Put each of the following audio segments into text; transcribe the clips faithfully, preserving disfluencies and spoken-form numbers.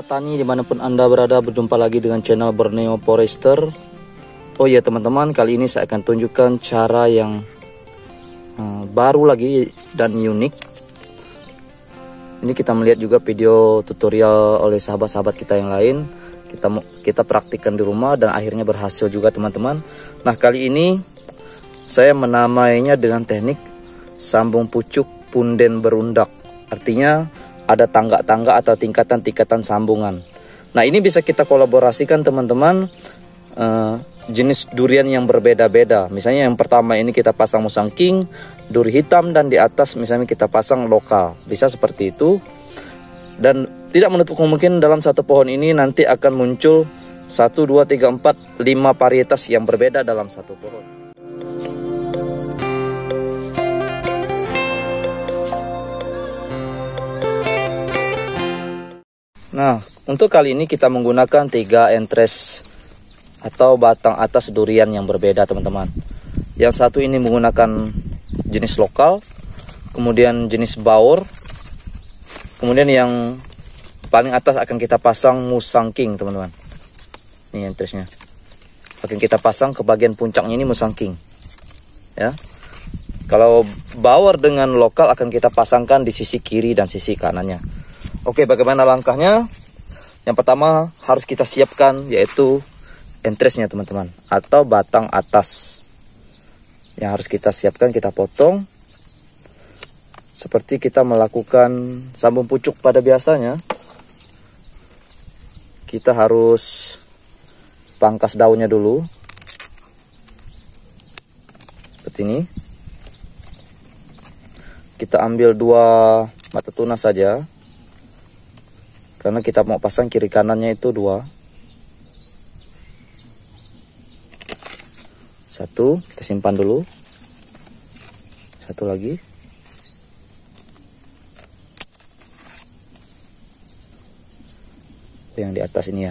Tani dimanapun Anda berada, berjumpa lagi dengan channel Borneo Forester. Oh ya teman-teman, kali ini saya akan tunjukkan cara yang uh, baru lagi dan unik. Ini kita melihat juga video tutorial oleh sahabat-sahabat kita yang lain. Kita kita praktikkan di rumah dan akhirnya berhasil juga teman-teman. Nah kali ini saya menamainya dengan teknik sambung pucuk punden berundak. Artinya ada tangga-tangga atau tingkatan-tingkatan sambungan. Nah ini bisa kita kolaborasikan teman-teman, uh, jenis durian yang berbeda-beda. Misalnya yang pertama ini kita pasang musang king, duri hitam, dan di atas misalnya kita pasang lokal. Bisa seperti itu. Dan tidak menutup kemungkinan dalam satu pohon ini nanti akan muncul satu, dua, tiga, empat, lima varietas yang berbeda dalam satu pohon. Nah, untuk kali ini kita menggunakan tiga entres atau batang atas durian yang berbeda teman-teman. Yang satu ini menggunakan jenis lokal, kemudian jenis baur, kemudian yang paling atas akan kita pasang musang king teman-teman. Ini entresnya. Akan kita pasang ke bagian puncaknya ini musang king. Ya. Kalau baur dengan lokal akan kita pasangkan di sisi kiri dan sisi kanannya. Oke, bagaimana langkahnya? Yang pertama harus kita siapkan yaitu entresnya teman-teman, atau batang atas. Yang harus kita siapkan, kita potong seperti kita melakukan sambung pucuk pada biasanya. Kita harus pangkas daunnya dulu seperti ini. Kita ambil dua mata tunas saja, karena kita mau pasang kiri kanannya itu dua. Satu, kita simpan dulu. Satu lagi. Yang di atas ini ya.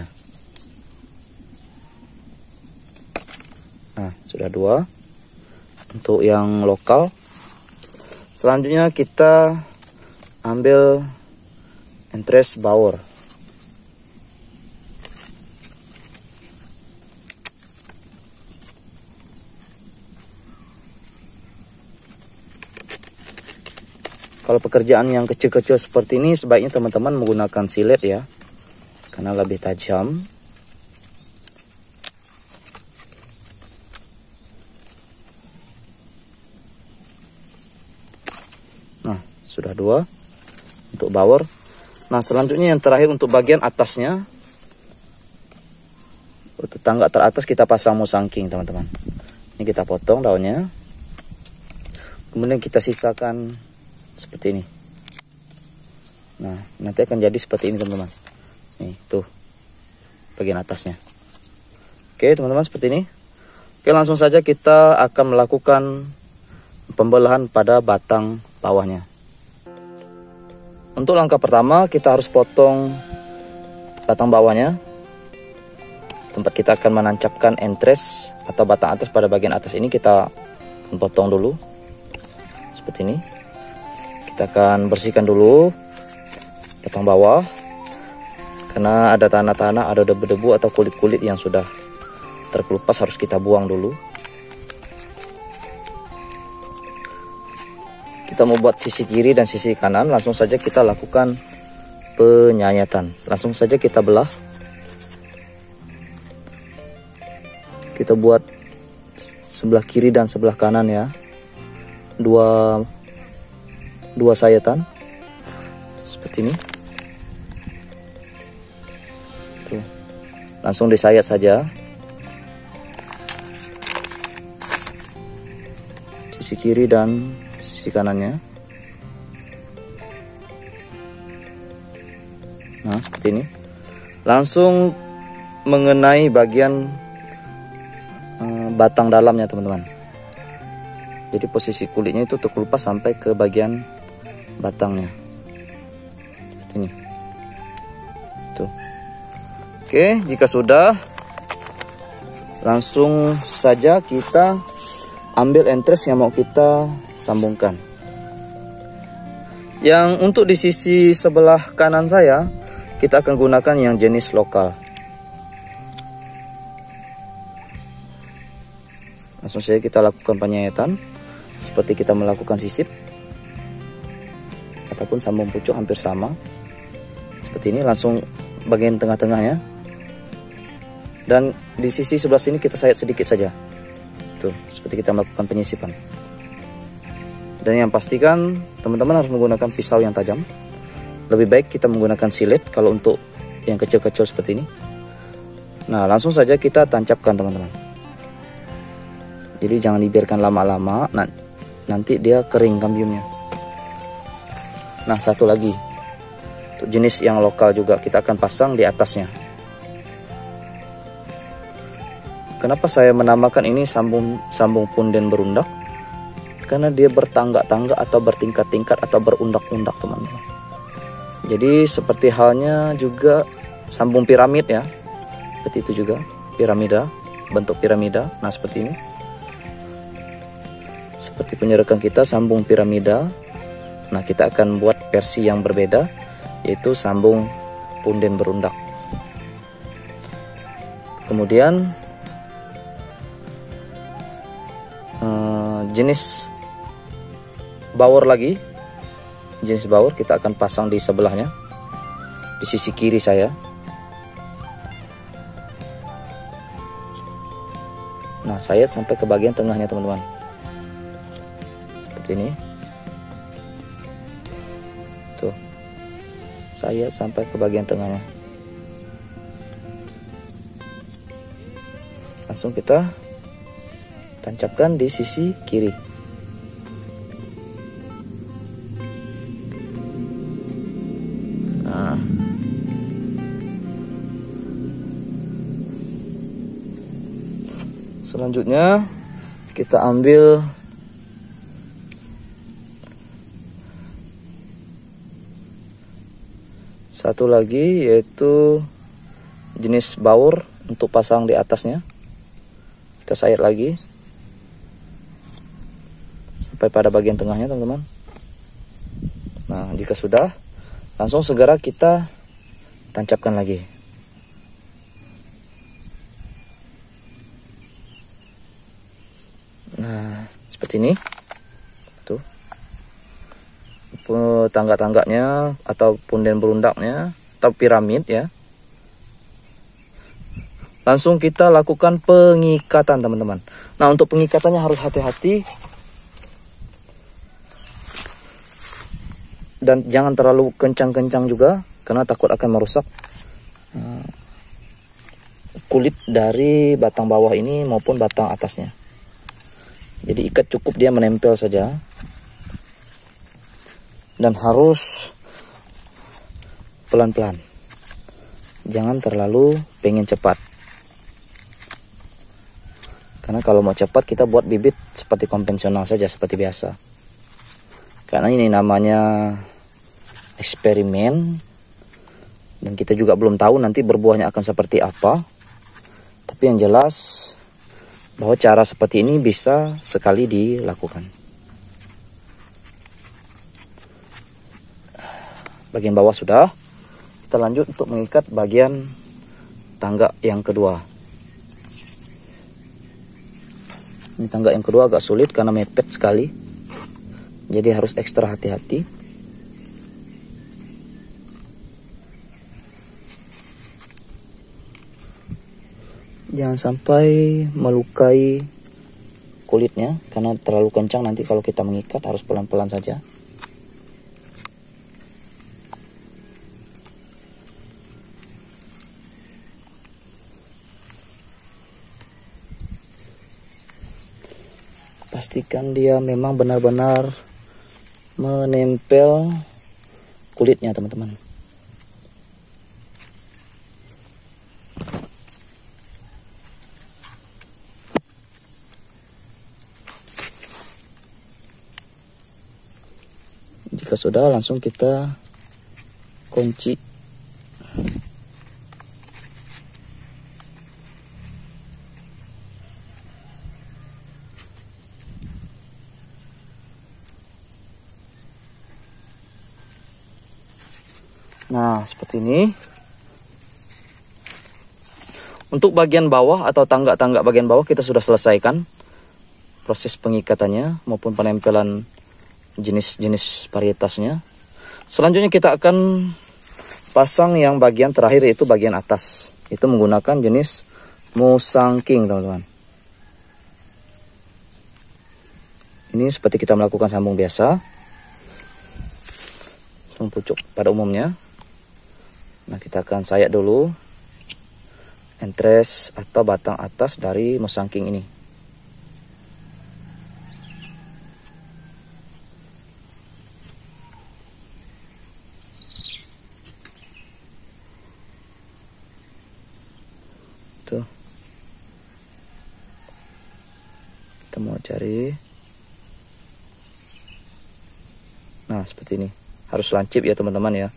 Nah, sudah dua. Untuk yang lokal. Selanjutnya kita ambil entres baur. Kalau pekerjaan yang kecil-kecil seperti ini sebaiknya teman-teman menggunakan silet ya, karena lebih tajam. Nah, sudah dua untuk baur. Nah, selanjutnya yang terakhir untuk bagian atasnya. Untuk tangga teratas kita pasang musang king, teman-teman. Ini kita potong daunnya. Kemudian kita sisakan seperti ini. Nah, nanti akan jadi seperti ini, teman-teman. Nih, tuh. Bagian atasnya. Oke, teman-teman, seperti ini. Oke, langsung saja kita akan melakukan pembelahan pada batang bawahnya. Untuk langkah pertama kita harus potong batang bawahnya. Tempat kita akan menancapkan entres atau batang atas pada bagian atas ini kita potong dulu. Seperti ini. Kita akan bersihkan dulu batang bawah. Karena ada tanah-tanah, ada debu-debu atau kulit-kulit yang sudah terkelupas, harus kita buang dulu. Kita mau buat sisi kiri dan sisi kanan, langsung saja kita lakukan penyayatan. Langsung saja kita belah. Kita buat sebelah kiri dan sebelah kanan ya. Dua dua sayatan. Seperti ini. Tuh. Langsung disayat saja. Sisi kiri dan sisi kanannya. Nah, seperti ini. Langsung mengenai bagian uh, batang dalamnya, teman-teman. Jadi posisi kulitnya itu terkelupas sampai ke bagian batangnya. Seperti ini. Tuh. Oke, jika sudah, langsung saja kita ambil entres yang mau kita sambungkan. Yang untuk di sisi sebelah kanan saya kita akan gunakan yang jenis lokal. Langsung saja kita lakukan penyayatan seperti kita melakukan sisip ataupun sambung pucuk, hampir sama seperti ini. Langsung bagian tengah-tengahnya, dan di sisi sebelah sini kita sayat sedikit saja tuh, seperti kita melakukan penyisipan. Dan yang pastikan teman-teman harus menggunakan pisau yang tajam. Lebih baik kita menggunakan silet kalau untuk yang kecil-kecil seperti ini. Nah, langsung saja kita tancapkan teman-teman. Jadi jangan dibiarkan lama-lama, nanti dia kering kambiumnya. Nah, satu lagi untuk jenis yang lokal juga kita akan pasang di atasnya. Kenapa saya menamakan ini sambung sambung punden berundak? Karena dia bertangga-tangga atau bertingkat-tingkat atau berundak-undak teman-teman. Jadi seperti halnya juga sambung piramid ya, seperti itu juga piramida, bentuk piramida. Nah, seperti ini. Seperti penyerekan kita sambung piramida. Nah, kita akan buat versi yang berbeda, yaitu sambung punden berundak. Kemudian eh, jenis bawor lagi, jenis bawor kita akan pasang di sebelahnya, di sisi kiri saya. Nah, sayat sampai ke bagian tengahnya teman-teman. Ini tuh, saya sampai ke bagian tengahnya. Langsung kita tancapkan di sisi kiri. Nah, selanjutnya kita ambil satu lagi, yaitu jenis bawor untuk pasang di atasnya. Kita sayat lagi sampai pada bagian tengahnya teman-teman. Nah, jika sudah, langsung segera kita tancapkan lagi. Nah, seperti ini tuh tangga-tangganya atau punden berundaknya atau piramid ya. Langsung kita lakukan pengikatan teman-teman. Nah, untuk pengikatannya harus hati-hati dan jangan terlalu kencang-kencang juga, karena takut akan merusak kulit dari batang bawah ini maupun batang atasnya. Jadi ikat cukup dia menempel saja. Dan harus pelan-pelan, jangan terlalu pengen cepat, karena kalau mau cepat kita buat bibit seperti konvensional saja, seperti biasa. Karena ini namanya eksperimen, dan kita juga belum tahu nanti berbuahnya akan seperti apa. Tapi yang jelas bahwa cara seperti ini bisa sekali dilakukan. Bagian bawah sudah, kita lanjut untuk mengikat bagian tangga yang kedua. Ini tangga yang kedua agak sulit karena mepet sekali, jadi harus ekstra hati-hati. Jangan sampai melukai kulitnya, karena terlalu kencang nanti kalau kita mengikat. Harus pelan-pelan saja. Pastikan dia memang benar-benar menempel kulitnya teman-teman. Jika sudah, langsung kita kunci. Nah, seperti ini. Untuk bagian bawah atau tangga-tangga bagian bawah kita sudah selesaikan proses pengikatannya maupun penempelan jenis-jenis varietasnya. Selanjutnya kita akan pasang yang bagian terakhir, yaitu bagian atas. Itu menggunakan jenis Musangking, teman-teman. Ini seperti kita melakukan sambung biasa, sambung pucuk pada umumnya. Nah, kita akan sayat dulu entres atau batang atas dari Musangking ini. Tuh. Kita mau cari. Nah, seperti ini. Harus lancip ya teman-teman ya.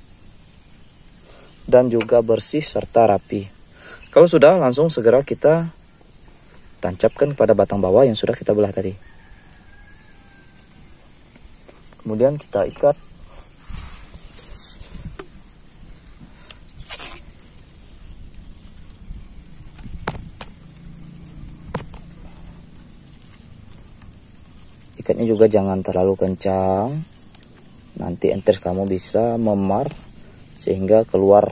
Dan juga bersih serta rapi. Kalau sudah, langsung segera kita tancapkan pada batang bawah yang sudah kita belah tadi. Kemudian kita ikat. Ikatnya juga jangan terlalu kencang. Nanti entres kamu bisa memar sehingga keluar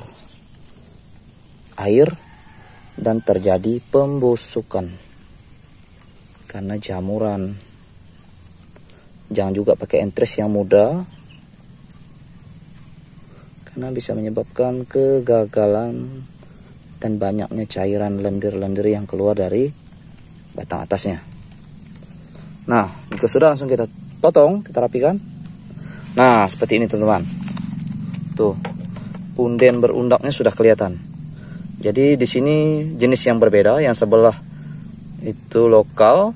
air dan terjadi pembusukan karena jamuran. Jangan juga pakai entres yang muda karena bisa menyebabkan kegagalan dan banyaknya cairan lendir-lendir yang keluar dari batang atasnya. Nah, jika sudah, langsung kita potong, kita rapikan. Nah, seperti ini teman-teman. Tuh, punden berundaknya sudah kelihatan. Jadi di sini jenis yang berbeda, yang sebelah itu lokal.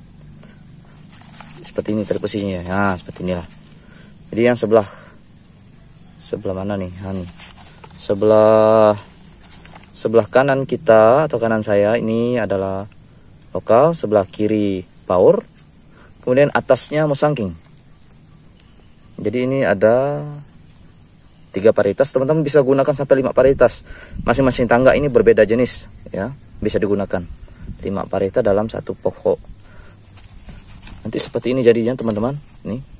Seperti ini tadi posisinya. Nah, seperti inilah. Jadi yang sebelah sebelah mana nih? Nah, nih. Sebelah sebelah kanan kita atau kanan saya ini adalah lokal, sebelah kiri Power. Kemudian atasnya Musangking. Jadi ini ada tiga varietas, teman-teman bisa gunakan sampai lima varietas. Masing-masing tangga ini berbeda jenis ya, bisa digunakan lima varietas dalam satu pokok. Nanti seperti ini jadinya teman-teman. Nih.